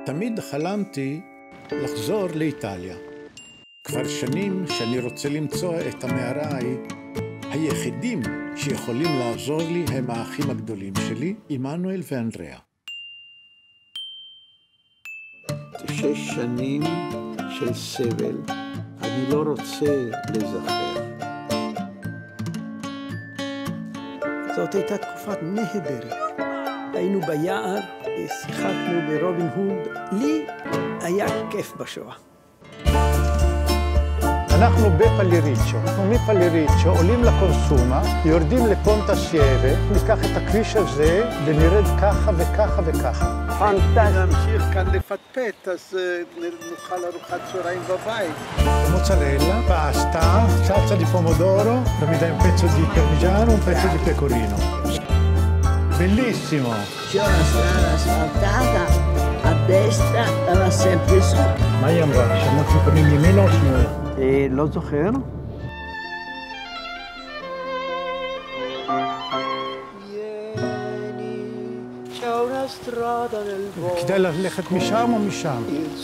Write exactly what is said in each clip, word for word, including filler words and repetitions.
תמיד חלמתי לחזור לאיטליה. כבר שנים שאני רוצה למצוא את המערה ההיא. היחידים שיכולים לעזור לי הם האחים הגדולים שלי, עמנואל ואנדריאה. שש שנים של סבל, אני לא רוצה לזכר. זאת הייתה תקופת נהדרת. היינו ביער, שיחקנו ברובין הוד. לי היה כיף בשואה. אנחנו בפלריצ'ו, אנחנו מפלריצ'ו עולים לקונסומה, יורדים לפונטה סייבה, ניקח את הכביש הזה ונרד ככה וככה וככה. פנטסטי. נמשיך כאן לפטפט, אז נאכל ארוחת צהריים בבית. Mozzarella, pasta, salsa di pomodoro, mi dai un pezzo di parmigiano, un pezzo di pecorino. Bellissimo! C'è una strada asfaltata, a destra va sempre su. מה היא אמרה? שאנחנו קוראים ימינה או שמאלה? לא זוכר. כדאי ללכת משם או משם?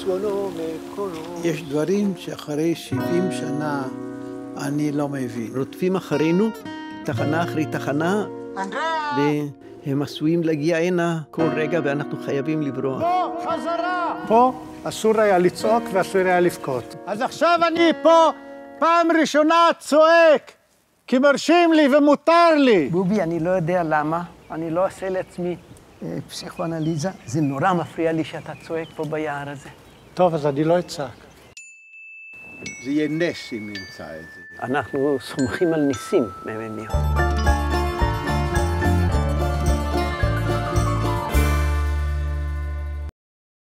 יש דברים שאחרי שבעים שנה אני לא מבין. רודפים אחרינו, תחנה אחרי תחנה, והם עשויים להגיע הנה כל רגע ואנחנו חייבים לברוח. פה, חזרה! פה אסור היה לצעוק ואסור היה לבכות. אז עכשיו אני פה פעם ראשונה צועק, כי מרשים לי ומותר לי. בובי, אני לא יודע למה, אני לא אעשה לעצמי פסיכואנליזה. זה נורא מפריע לי שאתה צועק פה ביער הזה. טוב, אז אני לא אצעק. זה יהיה נס אם נמצא את זה. אנחנו סומכים על ניסים, ממניהו.